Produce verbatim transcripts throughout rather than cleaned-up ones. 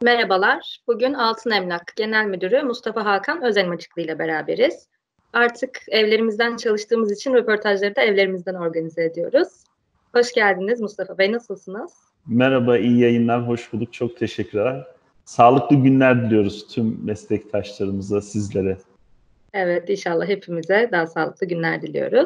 Merhabalar. Bugün Altın Emlak Genel Müdürü Mustafa Hakan Özelmaçıklı ile beraberiz. Artık evlerimizden çalıştığımız için röportajları da evlerimizden organize ediyoruz. Hoş geldiniz Mustafa Bey, nasılsınız? Merhaba, iyi yayınlar, hoş bulduk. Çok teşekkürler. Sağlıklı günler diliyoruz tüm meslektaşlarımıza, sizlere. Evet, inşallah hepimize daha sağlıklı günler diliyoruz.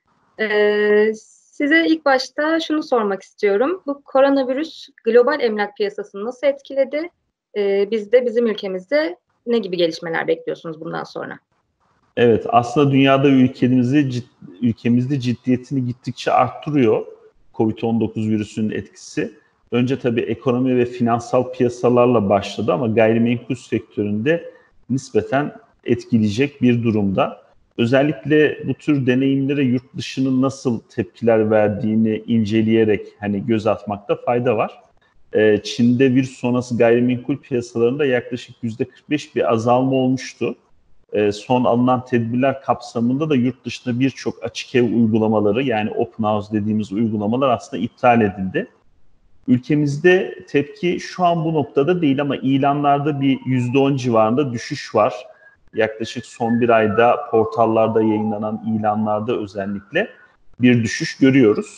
Ee, size ilk başta şunu sormak istiyorum. Bu koronavirüs global emlak piyasasını nasıl etkiledi? Ee, biz de bizim ülkemizde ne gibi gelişmeler bekliyorsunuz bundan sonra? Evet, aslında dünyada ülkemizi, cid, ülkemizde ciddiyetini gittikçe arttırıyor kovid on dokuz virüsünün etkisi. Önce tabii ekonomi ve finansal piyasalarla başladı ama gayrimenkul sektöründe nispeten etkileyecek bir durumda. Özellikle bu tür deneyimlere yurt dışının nasıl tepkiler verdiğini inceleyerek hani göz atmakta fayda var. Ee, Çin'de virüs sonrası gayrimenkul piyasalarında yaklaşık yüzde kırk beş bir azalma olmuştu. Son alınan tedbirler kapsamında da yurt dışında birçok açık ev uygulamaları, yani open house dediğimiz uygulamalar aslında iptal edildi. Ülkemizde tepki şu an bu noktada değil ama ilanlarda bir yüzde on civarında düşüş var. Yaklaşık son bir ayda portallarda yayınlanan ilanlarda özellikle bir düşüş görüyoruz.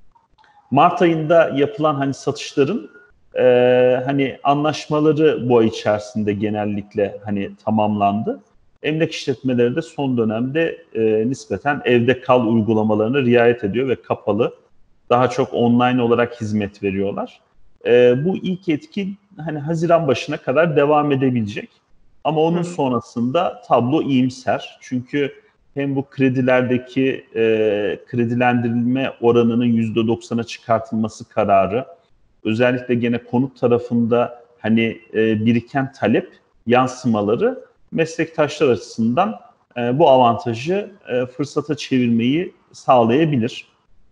Mart ayında yapılan hani satışların e, hani anlaşmaları bu ay içerisinde genellikle hani tamamlandı. Emlak işletmeleri de son dönemde e, nispeten evde kal uygulamalarına riayet ediyor ve kapalı, daha çok online olarak hizmet veriyorlar. E, bu ilk etki hani Haziran başına kadar devam edebilecek. Ama onun Hı. sonrasında tablo iyimser. Çünkü hem bu kredilerdeki e, kredilendirilme oranının yüzde doksana çıkartılması kararı, özellikle gene konut tarafında hani e, biriken talep yansımaları meslektaşlar açısından e, bu avantajı e, fırsata çevirmeyi sağlayabilir.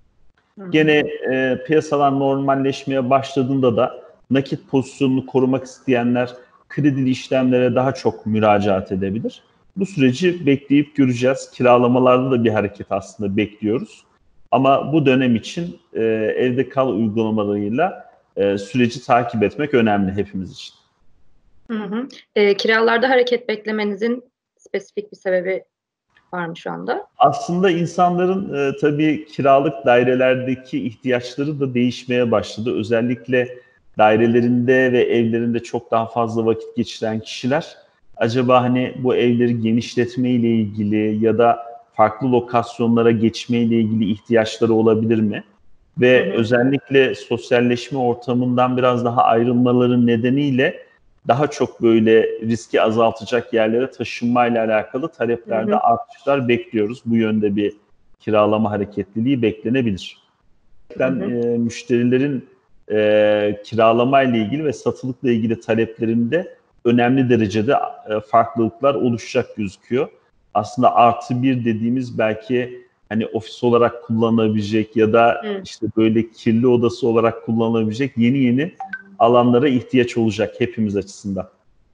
Hı hı. Gene e, piyasalar normalleşmeye başladığında da nakit pozisyonunu korumak isteyenler kredili işlemlere daha çok müracaat edebilir. Bu süreci bekleyip göreceğiz. Kiralamalarda da bir hareket aslında bekliyoruz. Ama bu dönem için e, evde kal uygulamalarıyla e, süreci takip etmek önemli hepimiz için. Hı hı. E, kiralarda hareket beklemenizin spesifik bir sebebi var mı şu anda? Aslında insanların e, tabii kiralık dairelerdeki ihtiyaçları da değişmeye başladı. Özellikle dairelerinde ve evlerinde çok daha fazla vakit geçiren kişiler acaba hani bu evleri genişletme ile ilgili ya da farklı lokasyonlara geçme ile ilgili ihtiyaçları olabilir mi? Hı Ve hı. özellikle sosyalleşme ortamından biraz daha ayrılmaların nedeniyle daha çok böyle riski azaltacak yerlere taşınmayla alakalı Hı taleplerde hı. artışlar bekliyoruz. Bu yönde bir kiralama hareketliliği beklenebilir. Hı Ben hı. e, müşterilerin e, kiralamayla ilgili ve satılıkla ilgili taleplerinde önemli derecede e, farklılıklar oluşacak gözüküyor. Aslında artı bir dediğimiz belki hani ofis olarak kullanılabilecek ya da Hı işte böyle kirli odası olarak kullanılabilecek yeni yeni alanlara ihtiyaç olacak hepimiz açısından.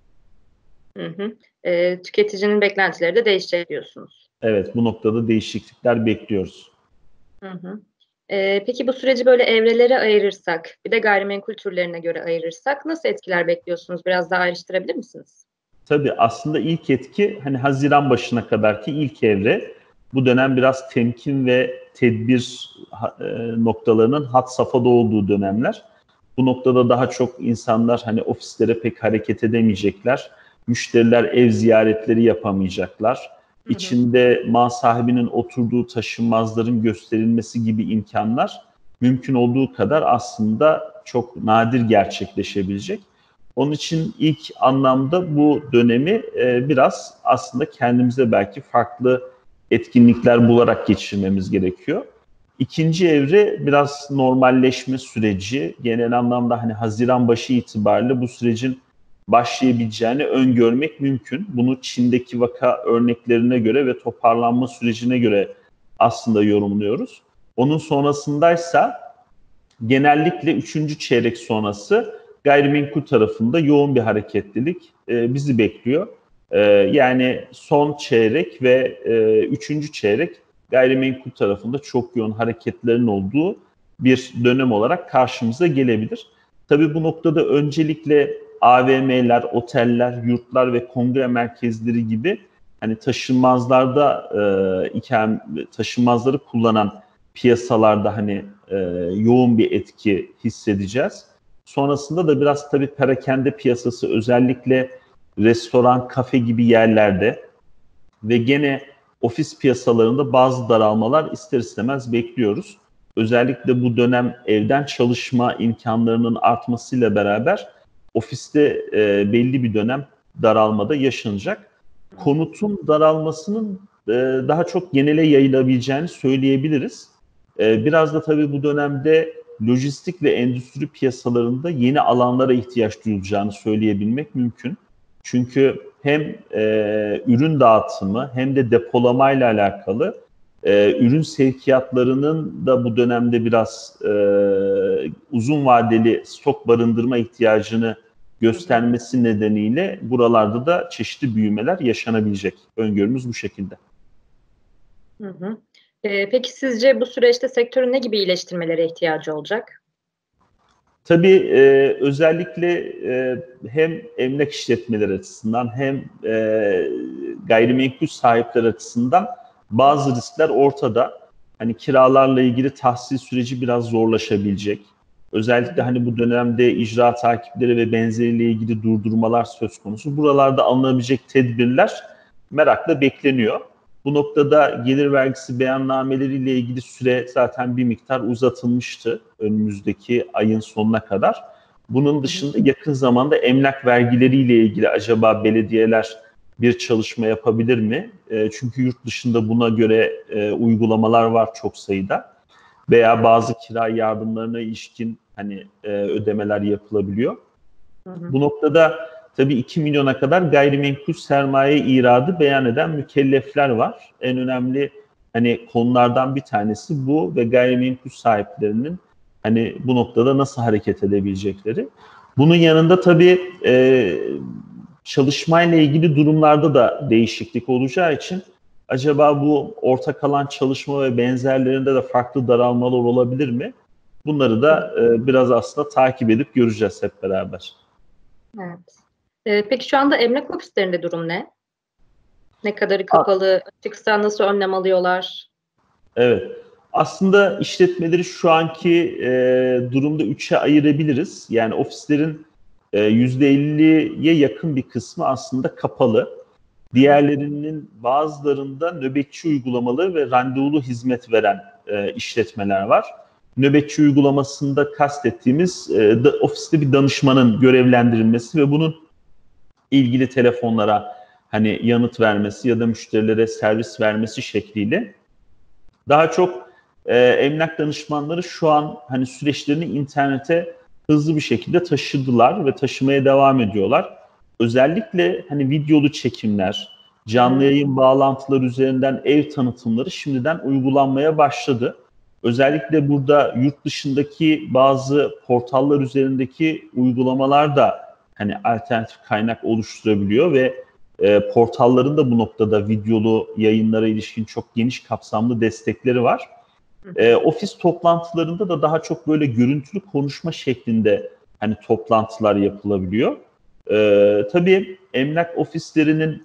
hı. Hı. E, tüketicinin beklentileri de değişecek diyorsunuz. Evet, bu noktada değişiklikler bekliyoruz. Hı hı. E, peki bu süreci böyle evrelere ayırırsak, bir de gayrimenkul türlerine göre ayırırsak nasıl etkiler bekliyorsunuz? Biraz daha ayrıştırabilir misiniz? Tabii aslında ilk etki hani Haziran başına kadarki ilk evre. Bu dönem biraz temkin ve tedbir e, noktalarının had safhada olduğu dönemler. Bu noktada daha çok insanlar hani ofislere pek hareket edemeyecekler. Müşteriler ev ziyaretleri yapamayacaklar. Hı hı. İçinde mal sahibinin oturduğu taşınmazların gösterilmesi gibi imkanlar mümkün olduğu kadar aslında çok nadir gerçekleşebilecek. Onun için ilk anlamda bu dönemi e, biraz aslında kendimize belki farklı etkinlikler bularak geçirmemiz gerekiyor. İkinci evre biraz normalleşme süreci. Genel anlamda hani Haziran başı itibariyle bu sürecin başlayabileceğini öngörmek mümkün. Bunu Çin'deki vaka örneklerine göre ve toparlanma sürecine göre aslında yorumluyoruz. Onun sonrasındaysa genellikle üçüncü çeyrek sonrası gayrimenkul tarafında yoğun bir hareketlilik e, bizi bekliyor. E, yani son çeyrek ve e, üçüncü çeyrek gayrimenkul tarafında çok yoğun hareketlerin olduğu bir dönem olarak karşımıza gelebilir. Tabii bu noktada öncelikle A V M'ler, oteller, yurtlar ve kongre merkezleri gibi hani taşınmazlarda e, iken taşınmazları kullanan piyasalarda hani e, yoğun bir etki hissedeceğiz. Sonrasında da biraz tabii perakende piyasası, özellikle restoran, kafe gibi yerlerde ve gene ofis piyasalarında bazı daralmalar ister istemez bekliyoruz. Özellikle bu dönem evden çalışma imkanlarının artmasıyla beraber ofiste e, belli bir dönem daralmada yaşanacak. Konutun daralmasının e, daha çok genele yayılabileceğini söyleyebiliriz. E, biraz da tabii bu dönemde lojistik ve endüstri piyasalarında yeni alanlara ihtiyaç duyulacağını söyleyebilmek mümkün. Çünkü hem e, ürün dağıtımı hem de depolamayla alakalı e, ürün sevkiyatlarının da bu dönemde biraz e, uzun vadeli stok barındırma ihtiyacını göstermesi nedeniyle buralarda da çeşitli büyümeler yaşanabilecek. Öngörümüz bu şekilde. Hı hı. Ee, peki sizce bu süreçte sektörün ne gibi iyileştirmelere ihtiyacı olacak? Tabii e, özellikle e, hem emlak işletmeleri açısından hem e, gayrimenkul sahipleri açısından bazı riskler ortada. Hani kiralarla ilgili tahsil süreci biraz zorlaşabilecek. Özellikle hani bu dönemde icra takipleri ve benzeriyle ilgili durdurmalar söz konusu. Buralarda alınabilecek tedbirler merakla bekleniyor. Bu noktada gelir vergisi beyannameleriyle ilgili süre zaten bir miktar uzatılmıştı önümüzdeki ayın sonuna kadar. Bunun dışında yakın zamanda emlak vergileriyle ilgili acaba belediyeler bir çalışma yapabilir mi? E, çünkü yurt dışında buna göre e, uygulamalar var çok sayıda. Veya bazı kira yardımlarına ilişkin hani e, ödemeler yapılabiliyor. Hı hı. Bu noktada tabii iki milyona kadar gayrimenkul sermaye iradı beyan eden mükellefler var. En önemli hani konulardan bir tanesi bu ve gayrimenkul sahiplerinin hani bu noktada nasıl hareket edebilecekleri. Bunun yanında tabii e, çalışmayla ilgili durumlarda da değişiklik olacağı için acaba bu ortak kalan çalışma ve benzerlerinde de farklı daralmalar olabilir mi? Bunları da e, biraz aslında takip edip göreceğiz hep beraber. Evet. Ee, peki şu anda emlak ofislerinde durum ne? Ne kadarı kapalı, açıksa nasıl önlem alıyorlar? Evet. Aslında işletmeleri şu anki e, durumda üçe ayırabiliriz. Yani ofislerin e, yüzde elliye yakın bir kısmı aslında kapalı. Diğerlerinin bazılarında nöbetçi uygulamalı ve randevulu hizmet veren e, işletmeler var. Nöbetçi uygulamasında kastettiğimiz e, da, ofiste bir danışmanın görevlendirilmesi ve bunun ilgili telefonlara hani yanıt vermesi ya da müşterilere servis vermesi şekliyle. Daha çok e, emlak danışmanları şu an hani süreçlerini internete hızlı bir şekilde taşıdılar ve taşımaya devam ediyorlar. Özellikle hani videolu çekimler, canlı yayın bağlantılar üzerinden ev tanıtımları şimdiden uygulanmaya başladı. Özellikle burada yurt dışındaki bazı portallar üzerindeki uygulamalar da hani alternatif kaynak oluşturabiliyor ve e, portalların da bu noktada videolu yayınlara ilişkin çok geniş kapsamlı destekleri var. E, ofis toplantılarında da daha çok böyle görüntülü konuşma şeklinde hani toplantılar yapılabiliyor. E, tabii emlak ofislerinin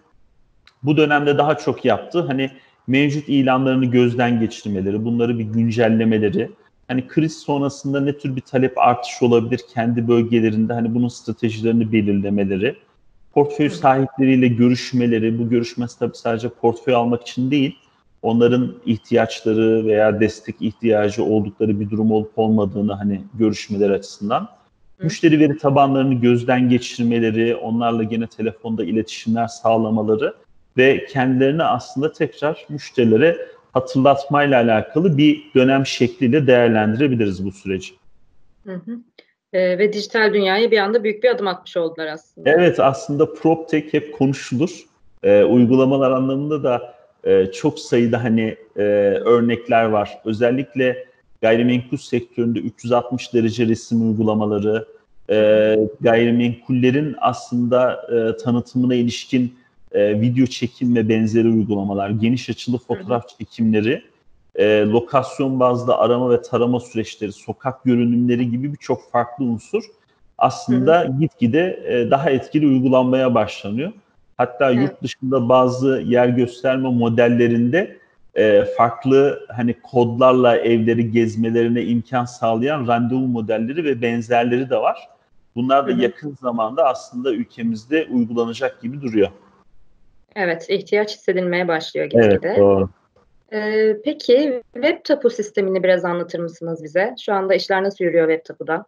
bu dönemde daha çok yaptığı hani mevcut ilanlarını gözden geçirmeleri, bunları bir güncellemeleri, hani kriz sonrasında ne tür bir talep artışı olabilir kendi bölgelerinde hani bunun stratejilerini belirlemeleri, portföy sahipleriyle görüşmeleri, bu görüşmesi tabii sadece portföy almak için değil, onların ihtiyaçları veya destek ihtiyacı oldukları bir durum olup olmadığını hani görüşmeler açısından. Hı. Müşteri veri tabanlarını gözden geçirmeleri, onlarla gene telefonda iletişimler sağlamaları ve kendilerini aslında tekrar müşterilere hatırlatmayla alakalı bir dönem şekliyle değerlendirebiliriz bu süreci. Hı hı. Ee, ve dijital dünyaya bir anda büyük bir adım atmış oldular aslında. Evet, aslında PropTech hep konuşulur. Ee, uygulamalar anlamında da e, çok sayıda hani e, örnekler var. Özellikle gayrimenkul sektöründe üç yüz altmış derece resim uygulamaları, e, gayrimenkullerin aslında e, tanıtımına ilişkin e, video çekim ve benzeri uygulamalar, geniş açılı fotoğraf çekimleri, e, lokasyon bazlı arama ve tarama süreçleri, sokak görünümleri gibi birçok farklı unsur aslında hı hı. gitgide e, daha etkili uygulanmaya başlanıyor. Hatta evet. Yurt dışında bazı yer gösterme modellerinde e, farklı hani kodlarla evleri gezmelerine imkan sağlayan randevu modelleri ve benzerleri de var. Bunlar da hı hı. yakın zamanda aslında ülkemizde uygulanacak gibi duruyor. Evet, ihtiyaç hissedilmeye başlıyor gitgide. Evet, doğru. Ee, peki web tapu sistemini biraz anlatır mısınız bize? Şu anda işler nasıl yürüyor web tapuda?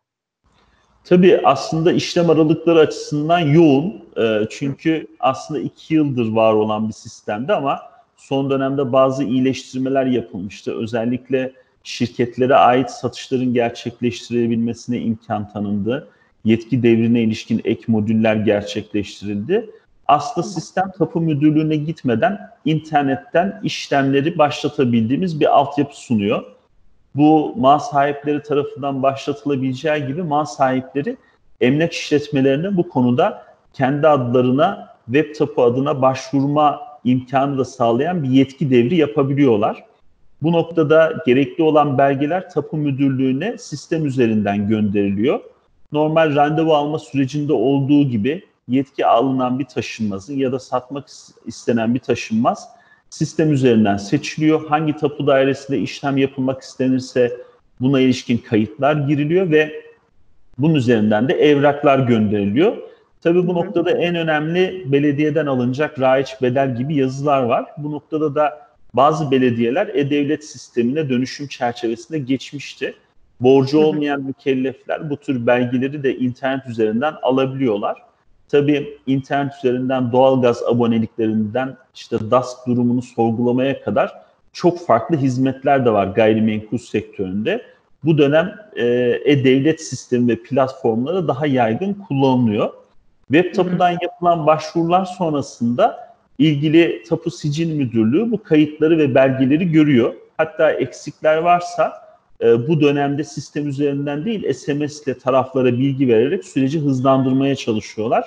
Tabii aslında işlem aralıkları açısından yoğun. E, çünkü aslında iki yıldır var olan bir sistemdi ama son dönemde bazı iyileştirmeler yapılmıştı. Özellikle şirketlere ait satışların gerçekleştirebilmesine imkan tanındı. Yetki devrine ilişkin ek modüller gerçekleştirildi. Aslında sistem tapu müdürlüğüne gitmeden internetten işlemleri başlatabildiğimiz bir altyapı sunuyor. Bu mal sahipleri tarafından başlatılabileceği gibi mal sahipleri emlak işletmelerine bu konuda kendi adlarına web tapu adına başvurma imkanı da sağlayan bir yetki devri yapabiliyorlar. Bu noktada gerekli olan belgeler tapu müdürlüğüne sistem üzerinden gönderiliyor. Normal randevu alma sürecinde olduğu gibi yetki alınan bir taşınmazın ya da satmak istenen bir taşınmaz sistem üzerinden seçiliyor. Hangi tapu dairesinde işlem yapılmak istenirse buna ilişkin kayıtlar giriliyor ve bunun üzerinden de evraklar gönderiliyor. Tabii bu noktada en önemli belediyeden alınacak raiç bedel gibi yazılar var. Bu noktada da bazı belediyeler e-devlet sistemine dönüşüm çerçevesinde geçmişti. Borcu olmayan mükellefler bu tür belgeleri de internet üzerinden alabiliyorlar. Tabii internet üzerinden doğalgaz aboneliklerinden işte D A S K durumunu sorgulamaya kadar çok farklı hizmetler de var gayrimenkul sektöründe. Bu dönem e-devlet sistemi ve platformları daha yaygın kullanılıyor. Web tapudan yapılan başvurular sonrasında ilgili tapu sicil müdürlüğü bu kayıtları ve belgeleri görüyor. Hatta eksikler varsa e, bu dönemde sistem üzerinden değil S M S ile taraflara bilgi vererek süreci hızlandırmaya çalışıyorlar.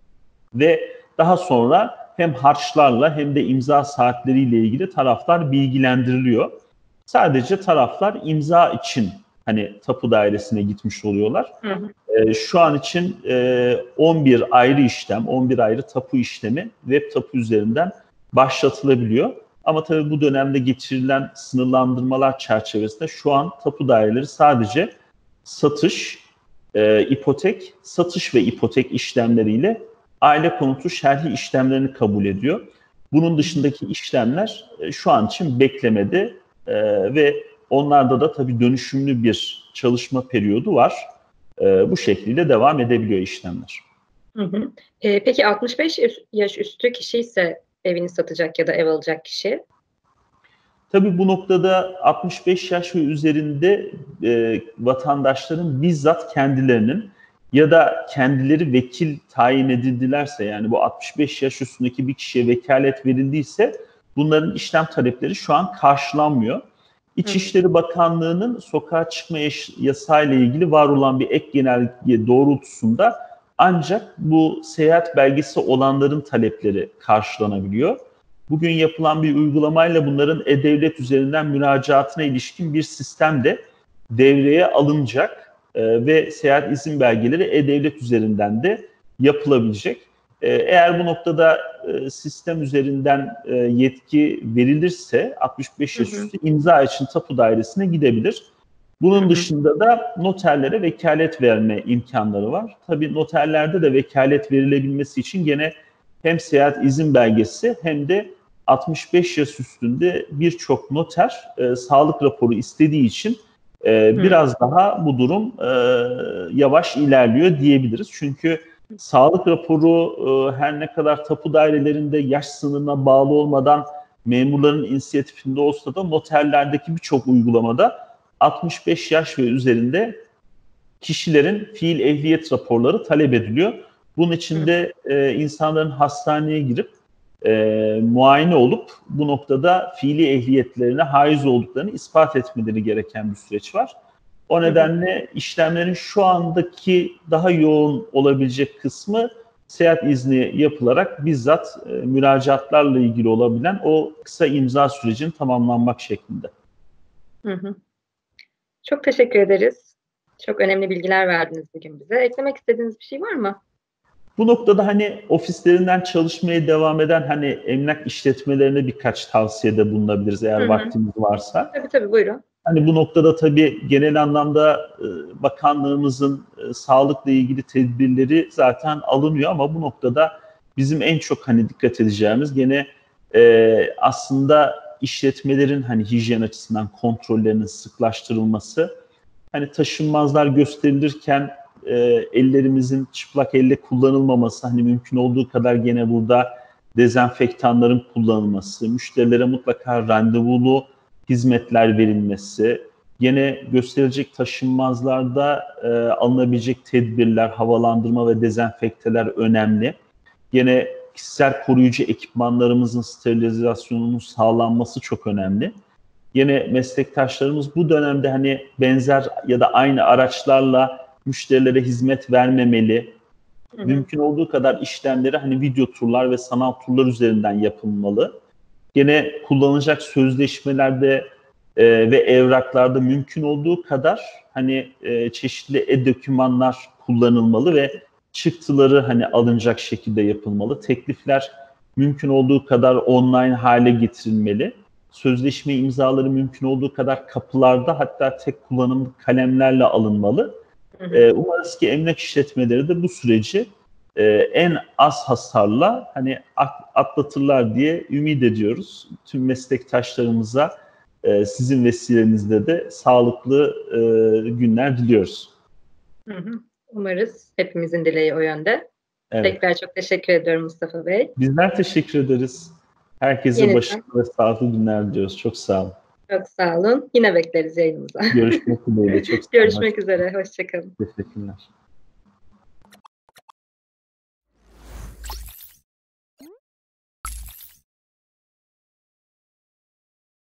Ve daha sonra hem harçlarla hem de imza saatleriyle ilgili taraflar bilgilendiriliyor. Sadece taraflar imza için hani tapu dairesine gitmiş oluyorlar. Hı hı. E, şu an için e, on bir ayrı işlem, on bir ayrı tapu işlemi web tapu üzerinden başlatılabiliyor. Ama tabii bu dönemde getirilen sınırlandırmalar çerçevesinde şu an tapu daireleri sadece satış, e, ipotek, satış ve ipotek işlemleriyle aile konutu şerhi işlemlerini kabul ediyor. Bunun dışındaki işlemler e, şu an için beklemede e, ve onlarda da tabii dönüşümlü bir çalışma periyodu var. E, bu şekliyle devam edebiliyor işlemler. Hı hı. E, peki altmış beş yaş üstü kişi ise evini satacak ya da ev alacak kişi? Tabii bu noktada altmış beş yaş ve üzerinde e, vatandaşların bizzat kendilerinin ya da kendileri vekil tayin edildilerse, yani bu altmış beş yaş üstündeki bir kişiye vekalet verildiyse bunların işlem talepleri şu an karşılanmıyor. İçişleri Bakanlığı'nın sokağa çıkma yasağıyla ilgili var olan bir ek genelge doğrultusunda ancak bu seyahat belgesi olanların talepleri karşılanabiliyor. Bugün yapılan bir uygulamayla bunların e-devlet üzerinden müracaatına ilişkin bir sistem de devreye alınacak e, ve seyahat izin belgeleri e-devlet üzerinden de yapılabilecek. E, eğer bu noktada e, sistem üzerinden e, yetki verilirse altmış beş yaş üstü imza için tapu dairesine gidebilir. Bunun hı hı. dışında da noterlere vekalet verme imkanları var. Tabii noterlerde de vekalet verilebilmesi için gene hem seyahat izin belgesi hem de altmış beş yaş üstünde birçok noter e, sağlık raporu istediği için e, biraz daha bu durum e, yavaş ilerliyor diyebiliriz. Çünkü sağlık raporu e, her ne kadar tapu dairelerinde yaş sınırına bağlı olmadan memurların inisiyatifinde olsa da noterlerdeki birçok uygulamada altmış beş yaş ve üzerinde kişilerin fiil ehliyet raporları talep ediliyor. Bunun için de e, insanların hastaneye girip e, muayene olup bu noktada fiili ehliyetlerine haiz olduklarını ispat etmeleri gereken bir süreç var. O nedenle işlemlerin şu andaki daha yoğun olabilecek kısmı seyahat izni yapılarak bizzat e, müracaatlarla ilgili olabilen o kısa imza sürecinin tamamlanmak şeklinde. Hı hı. Çok teşekkür ederiz. Çok önemli bilgiler verdiniz bugün bize. Eklemek istediğiniz bir şey var mı? Bu noktada hani ofislerinden çalışmaya devam eden hani emlak işletmelerine birkaç tavsiyede bulunabiliriz eğer Hı hı. vaktimiz varsa. Tabii tabii, buyurun. Hani bu noktada tabii genel anlamda e, bakanlığımızın e, sağlıkla ilgili tedbirleri zaten alınıyor ama bu noktada bizim en çok hani dikkat edeceğimiz gene e, aslında işletmelerin hani hijyen açısından kontrollerinin sıklaştırılması. Hani taşınmazlar gösterilirken e, ellerimizin çıplak elle kullanılmaması, hani mümkün olduğu kadar gene burada dezenfektanların kullanılması, müşterilere mutlaka randevulu hizmetler verilmesi, gene gösterilecek taşınmazlarda e, alınabilecek tedbirler, havalandırma ve dezenfekteler önemli. Gene kişisel koruyucu ekipmanlarımızın sterilizasyonunun sağlanması çok önemli. Yine meslektaşlarımız bu dönemde hani benzer ya da aynı araçlarla müşterilere hizmet vermemeli. Hı hı. Mümkün olduğu kadar işlemleri hani video turlar ve sanal turlar üzerinden yapılmalı. Yine kullanılacak sözleşmelerde e, ve evraklarda mümkün olduğu kadar hani e, çeşitli e-dokümanlar kullanılmalı ve çıktıları hani alınacak şekilde yapılmalı. Teklifler mümkün olduğu kadar online hale getirilmeli. Sözleşme imzaları mümkün olduğu kadar kapılarda hatta tek kullanımlı kalemlerle alınmalı. Hı hı. Ee, umarız ki emlak işletmeleri de bu süreci e, en az hasarla hani atlatırlar diye ümit ediyoruz. Tüm meslektaşlarımıza e, sizin vesilenizle de sağlıklı e, günler diliyoruz. Hı hı. Umarız hepimizin dileği o yönde. Evet. Tekrar çok teşekkür ediyorum Mustafa Bey. Bizler teşekkür ederiz. Herkese Yeniden. başarılı ve sağlıklı günler diliyoruz. Çok sağ olun. Çok sağ olun. Yine bekleriz yayınımıza. Görüşmek dileğiyle. Çok sağ olun. Görüşmek üzere. Hoşça kalın. Teşekkürler.